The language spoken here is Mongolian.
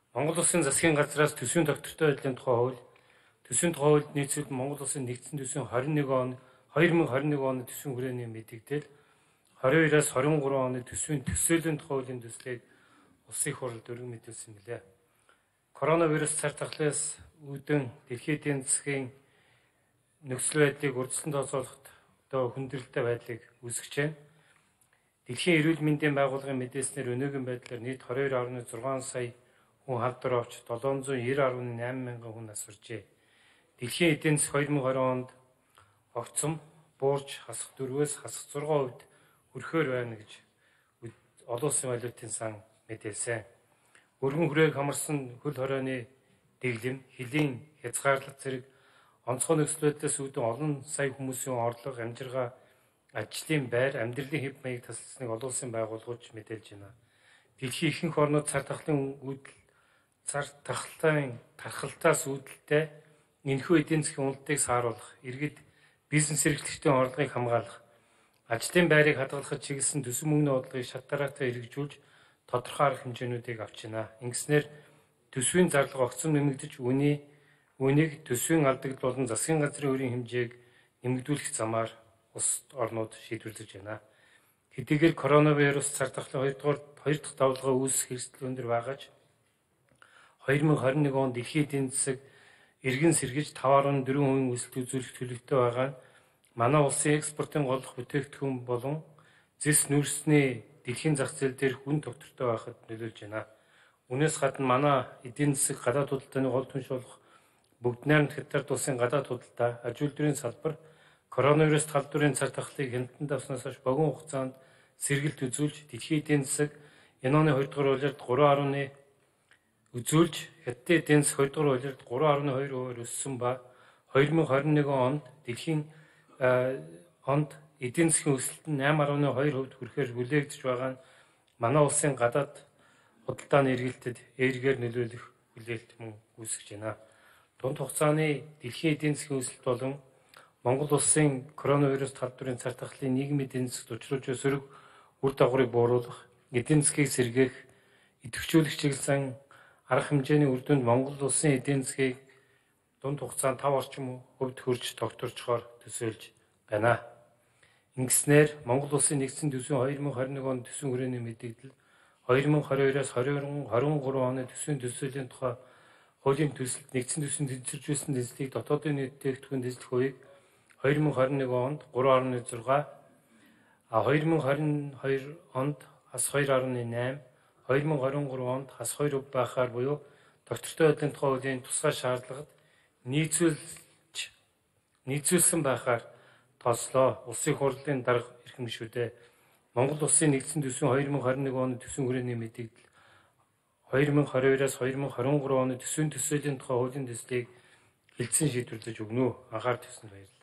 Монгол Улсын засгийн газраас төсвийн доктортой байдлын тухай хууль, төсвийн тухай хуульд нийцүүлэн Монгол Улсын нэгдсэн төсвийн 2021 оны төсвийн хүрээний мэдэгдэл 22-аас 23 оны төсвийн төсөөллийн тухай хуулийн төслийг Улсын их хурлд өргөн мэдүүлсэн билээ. Коронавирус цар тахлаас үүдэн дэлхийн эдийн засгийн нөхцөл байдлыг урьдчилан тооцоолоход хүндрэлтэй байдлыг үүсгэж байна. Дэлхийн эрүүл мэндийн байгууллагын мэдээснээр өнөөгийн байдлаар нийт 22.6 сая хүн халдвар авч 790.8 мянган хүн нас баржээ. Дэлхийн эдийн засаг 2020 онд огцом, буурж, хасах 4-өөс хасах 6% хүрэхээр байна гэж олон улсын валютын сан мэдээлсэн. Өргөн хүрээг хамарсан хөл хорионы дэглэм, хөлийн хязгаарлалт зэрэг онцгой нөхцөл байдлаас үүдэн олон сая хүмүүсийн орлого, амжиргаа, ажлын байр, амьдралын хэв маяг тасалсныг олон улсын байгууллагууд мэдээлж байна. Дэлхийн ихэнх орнууд цар тахалтаас үүдэлтэй энэхүү эдийн засгийн уналтыг сааруулах, иргэд бизнес эрхлэгчдийн орлогыг хамгаалах, ажлын байрыг хадгалахад чиглэсэн төсөв мөнгөний бодлогыг шат дараатай хэрэгжүүлж тодорхой арга хэмжээнүүдийг авч байна. Ингэснээр төсвийн зарлага огцом нэмэгдэж үүнийг төсвийн алдагдал болон засгийн газрын өрийн хэмжээг нэмэгдүүлэх замаар улс орнууд шийдвэрлэж байна. Хэдийгээр коронавирус цар тахлын 2 дахь давлгаа үүсэх эрсдэл өндөр байгаач 2021 онд дэлхийн эдийн засаг эргэн сэргэж 5.4% өсөлт үзүүлэх төлөвтэй байгаа нь манай улсын экспортын голлох бүтээгдэхүүн болон зэс нүүрсний дэлхийн зах зээл дээр хүн доктортой байхад нөлөөлж байна. Үүнээс гадна манай эдийн засаг гадаад худалдааны гол түнш болох бүгд найрамд хятад улсын гадаад худалдаа, аж үйлдвэрийн салбар, коронавирус халдварын цар тахлыг хяналтанд авснаас хойш богино хугацаанд сэргэлт үзүүлж дэлхийн эдийн засаг энэ оны 2 дугаар улиралд 3.1 үзүүлж хятадын эдийн засаг 2 дугаар улиралд 3.2% өссөн ба 2021 онд дэлхийн эдийн засгийн өсөлт нь 8.2% хүрэхээр хүлээгдэж байгаа нь манай улсын гадаад худалдааны эргэлтэд эергээр нөлөөлөх хүлээлт мөн үүсгэж байна. Дунд хугацааны дэлхийн эдийн засгийн өсөлт болон Монгол улсын коронавирус халдварын цар тахлын нийгмийн эдийн засагт учруулж буй сөрөг үр дагаврыг бууруулах, эдийн засгийг сэргээх, идэвхжүүлэх чиглэсэн арга хэмжээний үр дүнд Монгол улсын эдийн засгийг дунд хугацаанд 5 орчим хувьд хүрч докторчхоор төсөөлж байна. Ингэснээр Монгол улсын нэгдсэн төсвийн 2021 оны төсвийн хүрээний мэдээлэл 2022-аас 2023 оны төсвийн төсөөлийн тухай хуулийн төсөлд нэгдсэн төсвийн тэнцвэржүүлсэн дэслийг дотоодын нийт бүтээгдэхүүн дэслэх хувийг 2021 онд 3.6, 2022 онд хас 2.8, 2023 онд хас 2% байхаар буюу доктортой байдлын тухай хуулийн тусгай шаардлагад нийцүүлсэн байхаар тооцлоо. Улсын их хурлын дарга эрхэм гишүүдээ Монгол улсын нэгдсэн төсвийн 2021 оны төсвийн хүрээний мэдээлэл 2022-аас 2023 оны төсвийн төсөөлийн тухай хуулийн төслийг хэлтсэн шийдвэрлэж өгнө үү. Анхаарал тавьсанд баярлалаа.